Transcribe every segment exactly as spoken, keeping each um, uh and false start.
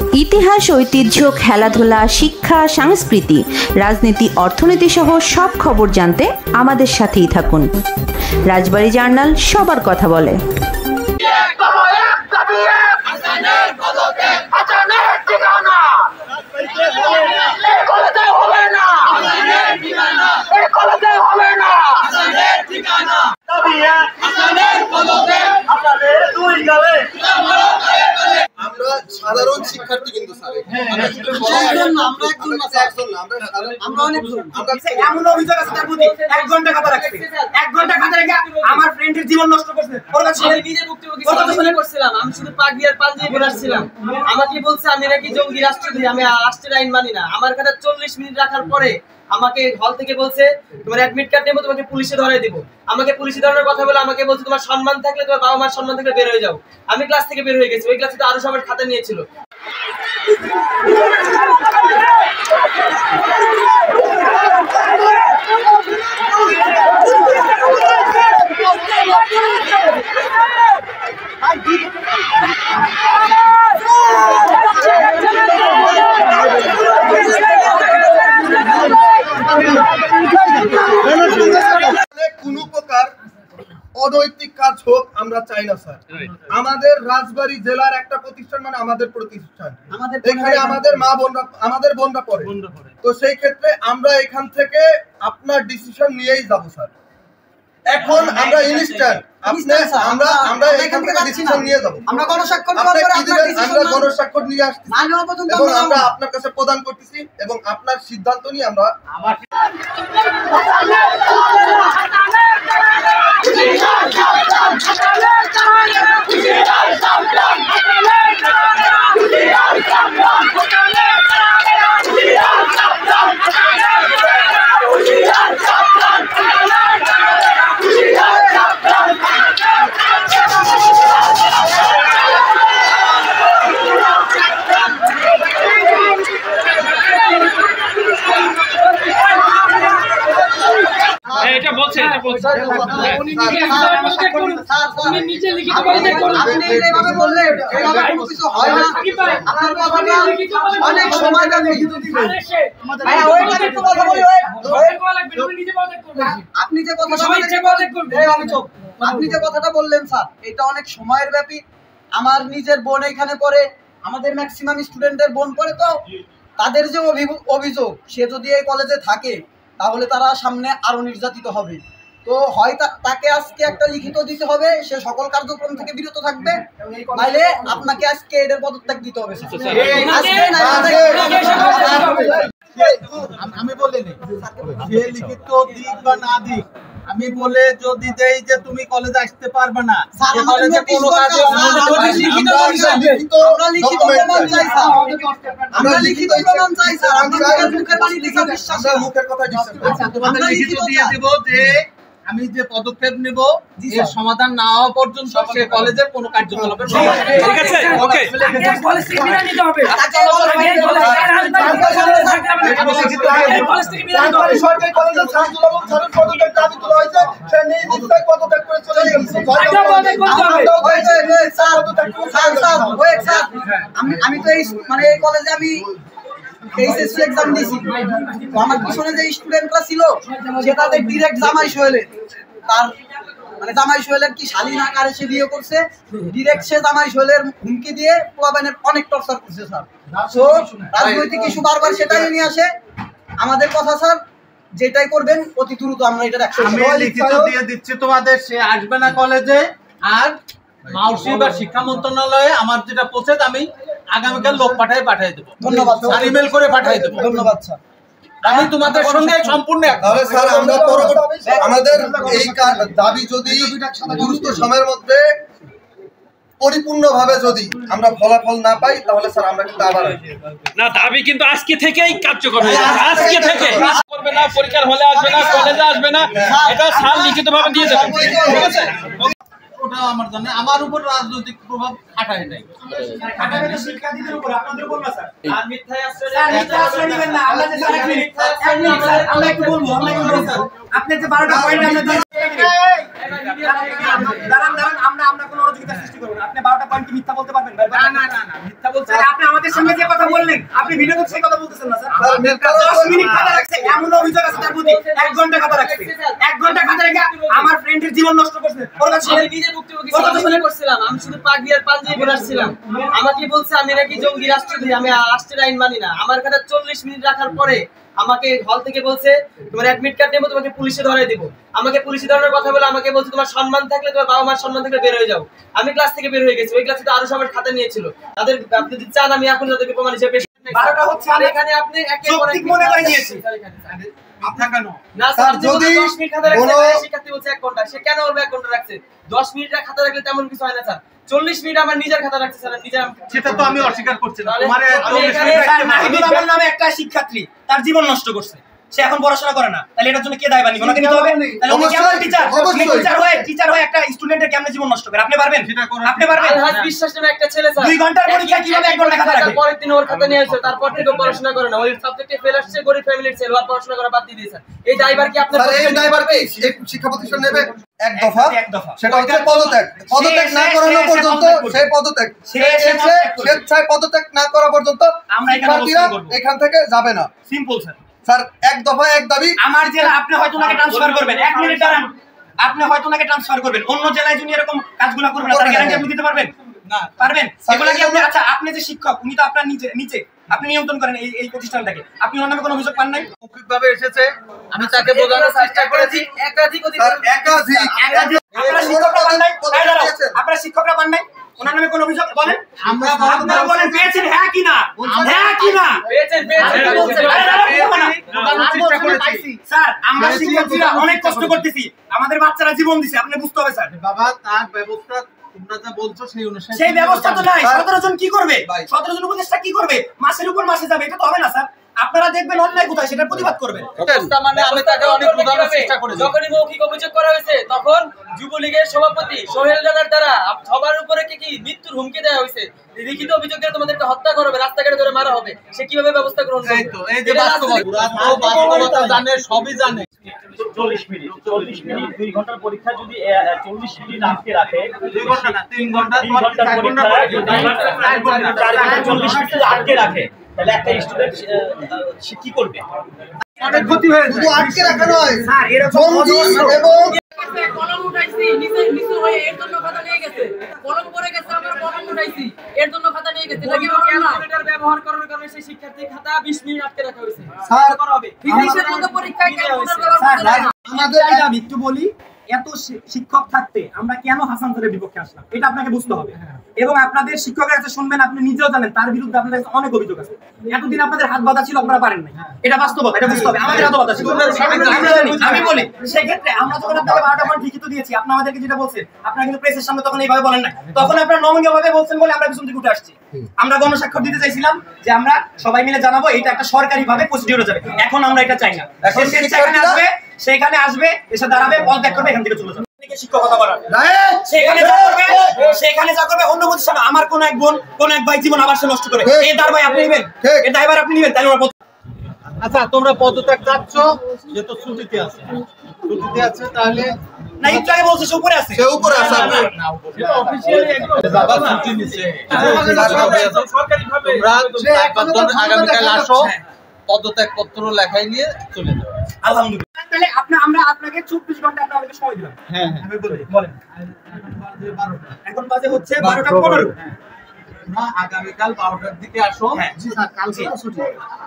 ইতিহাস, ঐতিহ্য, খেলাধুলা, শিক্ষা, সংস্কৃতি, রাজনীতি, অর্থনীতি সহ সব খবর জানতে আমাদের সাথেই থাকুন। রাজবাড়ী জার্নাল, সবার কথা বলে। আমরা সাধারণ শিক্ষার্থী কিন্তু স্যার এমন অভিযোগ আছে তার প্রতি এক ঘন্টা খাতা রাখছে, এক ঘন্টা খাতা রেখে আমার ফ্রেন্ডের জীবন নষ্ট করছে। আমি শুধু পাগড়ি আর পাঞ্জাবি পরে আসছিলাম, আমাকে বলছে আমি নাকি জঙ্গি রাষ্ট্রদ্রোহী, আমি রাষ্ট্রের আইন মানি না। আমার খাতা চল্লিশ মিনিট রাখার পরে আমাকে হল থেকে বলছে তোমার অ্যাডমিট কার্ড নেবো, তোমাকে পুলিশে ধরাই দেবো। আমাকে পুলিশে ধরানোর কথা বলে আমাকে বলছে তোমার সম্মান থাকলে তোমার বাবা মার সম্মান থাকলে বের হয়ে যাও। আমি ক্লাস থেকে বের হয়ে গেছি। ওই ক্লাসে তো আরো সবার খাতা নিয়েছিল। কোনো প্রকার অনৈতিক কাজ হোক আমরা চাই না স্যার। আমাদের রাজবাড়ী জেলার একটা প্রতিষ্ঠান মানে আমাদের প্রতিষ্ঠান, এখানে আমাদের মা বোনরা আমাদের বোনরা পড়ে, তো সেই ক্ষেত্রে আমরা এখান থেকে আপনার ডিসিশন নিয়েই যাব স্যার। এখন আমরা ইনস্ট্যান্ট আপনি আমরা আমরা এখান থেকে ডিসিশন নিয়ে যাব। আমরা গণস্বাক্ষর করব, আমরা গণস্বাক্ষর নিয়ে আসছি এবং আমরা আপনার কাছে প্রদান করতেছি এবং আপনার সিদ্ধান্ত নিয়ে আমরা এটা বলছে এটা বলছে উনি নিজে লিখিত বলে করুন। আপনি এইভাবে বললে এইভাবে কোনো কিছু হয় না। আপনার কথাটা অনেক সময় লাগে লিখিত দিবেন। ভাই ওইটা একটু কথা বলি, ওই ওই লাগবে উনি নিজে পদত্যাগ করবেন। আপনি যে কথাটা সবাই যে পদত্যাগ করবেন, এই আমি চুপ। আপনি যে কথাটা বললেন স্যার, এটা অনেক সময়ের ব্যাপী। আমার নিজের বোন এখানে পড়ে, আমাদের ম্যাক্সিমাম স্টুডেন্টের বোন পড়ে, তো তাদের যে অভিযোগ সে যদি এই কলেজে থাকে তাহলে তারা সামনে আরো নির্যাতিত হবে। তো হয় তাকে আজকে একটা লিখিত দিতে হবে, সে সকল কার্যক্রম থেকে বিরত থাকবে, নাইলে আপনাকে আজকে এর পদত্যাগ দিতে হবে। আমি বলিনি সে লিখিত দিক বা না দিক, আমি বলে যদি দেই যে তুমি কলেজে আসতে পারবে না, কলেজে কোনো কাজে আমরা লিখিত প্রমাণ চাই স্যার, আমরা লিখিত প্রমাণ চাই স্যার। আমরা মুখের বাণী দেখে বিশ্বাস আমরা মুখের কথা বিশ্বাস করি। তোমাদের লিখিত দিয়ে দেব যে আমি যে পদক্ষেপ নেব এর সমাধান না হওয়া পর্যন্ত সে কলেজের কোনো কার্যকলাপের ঠিক আছে ওকে কলেজ থেকে বিদায় নিতে হবে। কলেজ থেকে বিদায় নিতে হবে। সরকারি কলেজের ছাত্র এবং ছাত্র পদত্যাগ দাবি তোলা হয়েছে, সে নিজ ইচ্ছায় পদত্যাগ করে চলে গেছে। আমি আমি তো এই মানে এই কলেজে আমি এইচএসসি এক্সাম দিয়েছি, তো আমার পিছনে যে স্টুডেন্টরা ছিল সে তাদের ডিরেক্ট জামাই সোহেলের, তার মানে জামাই সোহেলের কি শালীন আকারে সে বিয়ে করছে, ডিরেক্ট সে জামাই সোহেলের হুমকি দিয়ে পোলাবেনের অনেক টর্চার করছে স্যার। তো রাজনৈতিক ইস্যু বারবার সেটাই নিয়ে আসে। আমাদের কথা স্যার, যেটাই করবেন অতি দ্রুত আমরা এটা অ্যাকশন আমি লিখিত দিয়ে দিচ্ছি তোমাদের, সে আসবে না কলেজে। আর মাউসি বা শিক্ষা মন্ত্রণালয়ে আমার যেটা প্রসেস আমি আগামীকাল লোক পাঠাই পাঠিয়ে দেবো। ধন্যবাদ স্যার, ইমেল করে পাঠিয়ে দেবো। ধন্যবাদ স্যার। আমি তোমাদের সঙ্গে সম্পূর্ণ তাহলে স্যার আমরা পরবর্তী আমাদের এই দাবি যদি দ্রুত সময়ের মধ্যে পরিপূর্ণভাবে যদি আমরা ফলাফল না পাই তাহলে স্যার আমরা কিন্তু আবার না দাবি কিন্তু আজকে থেকেই কার্যকর হয়ে যাবে। আজকে থেকে করবে না, পরীক্ষার হলে আসবে না, কলেজে আসবে না, এটা স্যার লিখিতভাবে দিয়ে দেবেন। ঠিক আছে ওটা আমার জানে, আমার উপর রাজনৈতিক প্রভাব খাটায় নাই। শিক্ষার্থীদের উপর আপনাদের উপর না স্যার। আর মিথ্যায় আশ্রয় মিথ্যায় আশ্রয় নেবেন না। আমরা যে আমরা একটু বলবো, আমরা একটু বলবো স্যার। আপনি যে বারোটা পয়েন্ট আমরা দাঁড়ান দাঁড়ান, আমরা আমরা কোনো অযোগ্যতা সৃষ্টি করব না। আপনি বারোটা পয়েন্ট কি মিথ্যা বলতে পারবেন? না না না না মিথ্যা বলছেন। আপনি আমাদের সামনে যে কথা বললেন, আপনি ভিডিওতে সেই কথা বলতেছেন না স্যার। দশ মিনিট খাতা রাখছে, এমন অভিযোগ আছে তার প্রতি। এক ঘন্টা খাতা রাখছে, এক ঘন্টা খাতা রেখে আমার ফ্রেন্ডের জীবন নষ্ট করছে। ওর কাছে আমি নিজে ভুক্তভোগী ছিলাম, করছিলাম। আমি শুধু পাগড়ি আর পাঞ্জাবি পরে আসছিলাম। আমাকে বলছে আমি নাকি জঙ্গি রাষ্ট্রদ্রোহী, আমি রাষ্ট্রের আইন মানি না। আমার খাতা চল্লিশ মিনিট রাখার পরে আমাকে হল থেকে বলছে তোমার অ্যাডমিট কার্ড নেবো, তোমাকে পুলিশে ধরে দেবো। আমাকে পুলিশে ধরানোর কথা বলে আমাকে বলছে তোমার সম্মান থাকলে, তোমার বাবা মার সম্মান থাকলে বের হয়ে যাও। আমি ক্লাস থেকে বের হয়ে গেছি। ওই ক্লাসে তো আরো সবার খাতা নিয়েছিল। তাদের আপনি যদি চান আমি এখন তাদেরকে প্রমাণ হিসেবে বারোটা হচ্ছে আমি এখানে আপনি একের পর এক মনে করে নিয়েছি। না স্যার, যদি দশ মিনিট খাতা রাখছে, শিক্ষার্থী বলছে এক ঘন্টা, সে কেন বলবে এক ঘন্টা রাখছে? দশ মিনিট খাতা রাখলে তেমন কিছু হয় না স্যার। চল্লিশ মিনিট আমার নিজের খাতা রাখছে স্যার, নিজের। সেটা তো আমি অস্বীকার করছি না। তোমার মাহিদুল আলম নামে একটা শিক্ষার্থী তার জীবন নষ্ট করছে, সে এখন পড়াশোনা করে না, তাহলে এটার জন্য কে দায়ী বানিয়ে ওনাকে নিতে হবে? তাহলে উনি কেমন টিচার? টিচার হয়ে টিচার হয়ে একটা স্টুডেন্টের কেমনে জীবন নষ্ট করে? আপনি পারবেন? আপনি পারবেন? আলহাজ বিশ্বাস নামে একটা ছেলে স্যার দুই ঘন্টার পরীক্ষা কিভাবে এক ঘন্টা খাতা রাখে? পরের দিন ওর খাতা নিয়ে আসছে, তারপর থেকে পড়াশোনা করে না। ওই সাবজেক্টে ফেল আসছে, গরিব ফ্যামিলির ছেলে, আর পড়াশোনা করা বাদ দিয়ে দিয়েছে। এই ড্রাইভার কি আপনার স্যার এই ড্রাইভার কি এই শিক্ষা প্রতিষ্ঠান নেবে? এক দফা, এক দফা। সেটা হচ্ছে পদত্যাগ। পদত্যাগ না করানো পর্যন্ত সেই পদত্যাগ সে এসে স্বেচ্ছায় পদত্যাগ না করা পর্যন্ত আমরা এখানে শিক্ষার্থীরা অবস্থান করব। এখান থেকে যাবে না। Simple sir. স্যার এক দফা এক দাবি। আমার জেলা আপনি হয়তো ওনাকে ট্রান্সফার করবেন, এক মিনিট দাঁড়ান, আপনি হয়তো ওনাকে ট্রান্সফার করবেন, অন্য জেলায় যদি এরকম কাজগুলো করবেন তার গ্যারান্টি আপনি দিতে পারবেন? না পারবেন। এগুলা কি আপনি, আচ্ছা আপনি যে শিক্ষক, উনি তো আপনার নিচে নিচে আপনি নিয়ন্ত্রণ করেন এই এই প্রতিষ্ঠানটাকে, আপনি ওনার নামে কোনো অভিযোগ পান নাই? মৌখিকভাবে এসেছে, আমি তাকে বোঝানোর চেষ্টা করেছি। একাধিক স্যার একাধিক একাধিক আপনারা শিক্ষকরা পান নাই? তাই দাঁড়াও, আপনারা শিক্ষকরা পান নাই? ওনার নামে কোনো অভিযোগ বলেন? আমরা আপনারা বলেন পেয়েছেন, হ্যাঁ কি না? হ্যাঁ কি না? পেয়েছেন পেয়েছেন বলছেন। আরে দাঁড়াও, না। বোঝানোর চেষ্টা করেছি। স্যার আমরা শিক্ষার্থীরা অনেক কষ্ট করতেছি, আমাদের বাচ্চারা জীবন দিছে, আপনি বুঝতে হবে স্যার। বাবা তার ব্যবস্থা তোমরা যা বলছো সেই অনুসারে সেই ব্যবস্থা তো নাই। সতেরো জন কি করবে? সতেরো জন উপদেষ্টা কি করবে? মাসের উপর মাসে যাবে, এটা তো হবে না স্যার। আপনারা দেখবেন অন্যায় কোথায়, সেটার প্রতিবাদ করবেন। মানে আমি তাকে অনেক বোঝানোর চেষ্টা করেছি। যখনই মৌখিক অভিযোগ করা হয়েছে তখন যুবলীগের সভাপতি সোহেল রানার দ্বারা সবার উপরে কি কি মৃত্যুর হুমকি দেওয়া হয়েছে। লিখিত অভিযোগ দিয়ে তোমাদেরকে হত্যা করবে, রাস্তাঘাটে ধরে মারা হবে। সে কিভাবে ব্যবস্থা গ্রহণ করবে? এই তো এই যে বাস্তবতা, বাস্তবতা জানে, সবই জানে। চল্লিশ মিনিট চল্লিশ মিনিট দুই ঘন্টার পরীক্ষা যদি চল্লিশ মিনিট আটকে রাখে, দুই ঘন্টা না তিন ঘন্টা তিন ঘন্টার পরীক্ষা চল্লিশ মিনিট আটকে রাখে, তাহলে একটা স্টুডেন্ট সে কি করবে? অনেক ক্ষতি হয়ে শুধু আটকে রাখা নয়, স্যার এরকম জঙ্গি এবং কলম উঠাইছি, নিচে নিচু হয়ে এর জন্য খাতা নিয়ে গেছে। কলম পড়ে গেছে, আমরা কলম উঠাইছি, এর জন্য খাতা নিয়ে গেছে। নাকি আমরা না ক্যালকুলেটর ব্যবহার করার কারণে সেই শিক্ষার্থী খাতা বিশ মিনিট আটকে রাখা হয়েছে। স্যার করা হবে। ফিজিক্সের মতো পরীক্ষায় ক্যালকুলেটর ব্যবহার স্যার করতে না। আমাদের আমি একটু বলি, এত শিক্ষক থাকতে আমরা কেন হাসান স্যারের বিপক্ষে আসলাম এটা আপনাকে বুঝতে হবে। এবং আপনাদের শিক্ষকের কাছে শুনবেন, আপনি নিজেও জানেন তার বিরুদ্ধে আপনাদের কাছে অনেক অভিযোগ আছে। এতদিন আপনাদের হাত বাঁধা ছিল, আপনারা পারেন নাই, এটা বাস্তবতা, এটা বুঝতে হবে। আমাদের হাত বাঁধা ছিল, আমরা জানি। আমি বলি সেক্ষেত্রে আমরা যখন আপনাকে বারোটা পয়েন্ট লিখিত দিয়েছি, আপনি আমাদেরকে যেটা বলছেন, আপনারা কিন্তু প্রেসের সামনে তখন এইভাবে বলেন না, তখন আপনারা নমনীয় ভাবে বলছেন বলে আমরা পিছন থেকে উঠে আসছি। আমরা গণস্বাক্ষর দিতে চাইছিলাম যে আমরা সবাই মিলে জানাবো, এটা একটা সরকারি ভাবে প্রসিডিউরে যাবে। এখন আমরা এটা চাই না। এখন সেখানে আসবে, সেখানে আসবে, এসে দাঁড়াবে, পদত্যাগ করবে, এখান থেকে চলে যাবে। শিক্ষকতা করার সেখানে যা করবে, সেখানে যা করবে অন্য প্রতিষ্ঠানে। আমার কোন এক বোন, কোন এক ভাই জীবন আবার সে নষ্ট করে, এই দায় ভাই আপনি নেবেন, এই দায়ভার আপনি নেবেন, তাই আমরা। আচ্ছা তোমরা পদত্যাগ চাচ্ছ, যেহেতু ছুটিতে আছে, ছুটিতে আছে তাহলে না একটু আগে বলছে সে উপরে আছে, সে উপরে আছে। সেটা অফিশিয়ালি একদম বাবা ছুটি নিছে। তোমরা আগামীকাল আসো, পদত্যাগ পত্র লেখাই নিয়ে চলে যাও। আলহামদুলিল্লাহ। তাহলে আপনি আমরা আপনাকে চব্বিশ ঘন্টা আপনাকে সময় দিলাম। হ্যাঁ আমি বলি বলেন। এখন বাজে হচ্ছে বারোটা পনেরো। তোমরা আগামীকাল বারোটার দিকে আসো। জি স্যার কালকে ছুটি।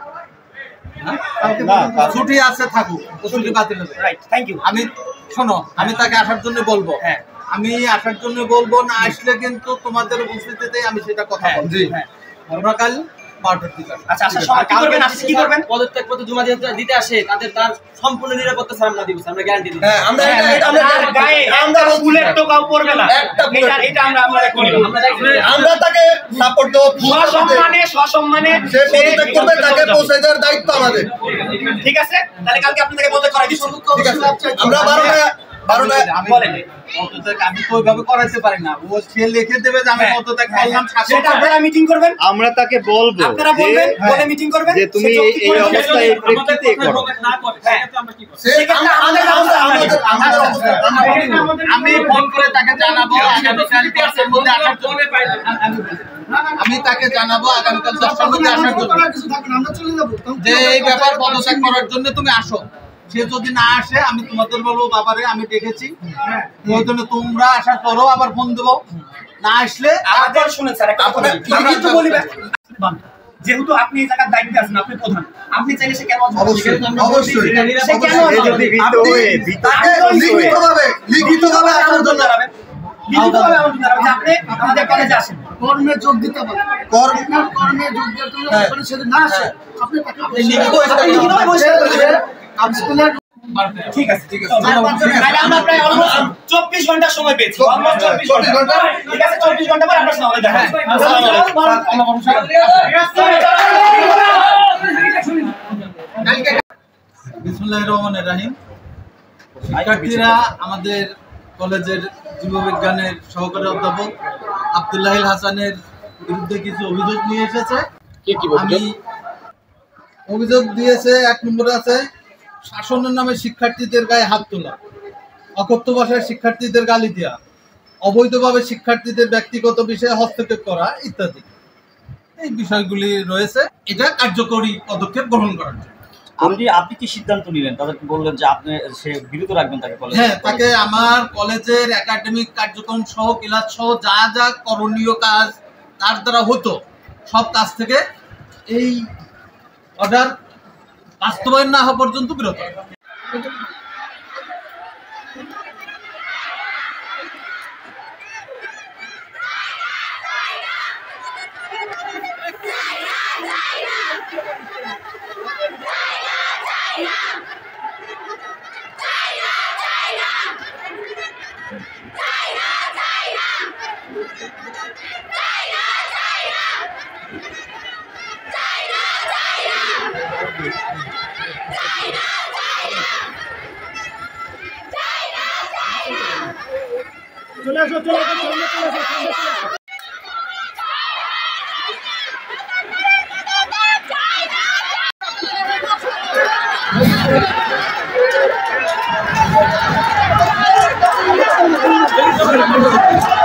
ছুটি আছে, থাকুক, ছুটি বাতিল হবে। Right, thank you. আমি শোনো, আমি তাকে আসার জন্য বলবো, হ্যাঁ আমি আসার জন্য বলবো, না আসলে কিন্তু তোমাদের উপস্থিতিতে আমি সেটা কথা বলবো। জি তোমরা কাল বারোটার দিকে আসো। আচ্ছা, আসার সময় কি করবেন? আসলে কি করবেন? পদত্যাগ পত্র জমা দিতে আসে, তাদের তার সম্পূর্ণ নিরাপত্তা স্যার আমরা দিব, আমরা গ্যারান্টি দিই। হ্যাঁ আমরা এটা আমরা গায়ে আমরা বুলেট টোকাও পড়বে না, এটা এটা আমরা আমরা করি। আমরা তাকে সাপোর্ট দেব, সসম্মানে সসম্মানে সে পদত্যাগ করবে, তাকে পৌঁছে দেওয়ার দায়িত্ব আমাদের। ঠিক আছে, তাহলে কালকে আপনাদেরকে পদত্যাগ করাই দিচ্ছি। ঠিক আছে, আমরা বারোটা আমি পদত্যাগ আমি তো ওইভাবে করাইতে পারি না। ও সে লিখে দেবে যে আমি পদত্যাগ করলাম, সেটা আপনারা মিটিং করবেন, আমরা তাকে বলবো আপনারা বলবেন, বলে মিটিং করবেন যে তুমি এই এই অবস্থায় এই প্রেক্ষিতে করো। না করে সেক্ষেত্রে আমরা কি করব? সেক্ষেত্রে আমাদের ব্যবস্থা আমাদের আমি ফোন করে তাকে জানাবো আগামীকাল দশটার মধ্যে আসার জন্য। আমি তাকে জানাবো আগামীকাল দশটার মধ্যে আসার জন্য, যে এই ব্যাপার পদত্যাগ করার জন্য তুমি আসো। সে যদি না আসে আমি তোমাদের বলবো বাবারে আমি দেখেছি, ওই জন্য তোমরা আসার পরও আবার ফোন দেবো। না আসলে আমাদের শুনেন স্যার, একটা কথা কিন্তু বলি, যেহেতু আপনি এই জায়গার দায়িত্বে আছেন, আপনি প্রধান, আপনি চাইলে সে কেন অবশ্যই অবশ্যই সে কেন লিখিতভাবে লিখিতভাবে আসার জন্য লিখিতভাবে আমাদের দাঁড়াবে, আপনি আমাদের কলেজে আসেন, কর্মে যোগ দিতে পারে, কর্মের কর্মে যোগ দিতে হলে আপনি সেদিন না আসে আপনি তাকে লিখিতভাবে বসে ঠিক আছে, ঠিক আছে। আমরা প্রায় অলমোস্ট চব্বিশ ঘন্টা সময় পেয়েছি, অলমোস্ট চব্বিশ ঘন্টা। ঠিক আছে, চব্বিশ ঘন্টা পর আপনার সাথে দেখা হবে। বিসমিল্লাহির রহমানির রহিম। শিক্ষার্থীরা আমাদের কলেজের জীববিজ্ঞানের সহকারী অধ্যাপক আব্দুল্লাহিল হাসানের বিরুদ্ধে কিছু অভিযোগ নিয়ে এসেছে। আমি অভিযোগ দিয়েছে, এক নম্বরে আছে শাসনের নামে শিক্ষার্থীদের গায়ে হাত তোলা, অকথ্য ভাষায় শিক্ষার্থীদের গালি দেওয়া, অবৈধভাবে শিক্ষার্থীদের ব্যক্তিগত বিষয়ে হস্তক্ষেপ করা ইত্যাদি। এই বিষয়গুলি রয়েছে, এটা কার্যকরী পদক্ষেপ গ্রহণ করার জন্য। আপনি আপনি কি সিদ্ধান্ত নিলেন? তাদেরকে বললেন যে আপনি সে বিরত রাখবেন তাকে কলেজে? হ্যাঁ, তাকে আমার কলেজের একাডেমিক কার্যক্রম সহ ক্লাস সহ যা যা করণীয় কাজ তার দ্বারা হতো সব কাজ থেকে এই অর্ডার বাস্তবায়ন না হওয়া পর্যন্ত বিরত। চলে আসো, চলে আসো, চলে আসো, চলে আসো। Thank you.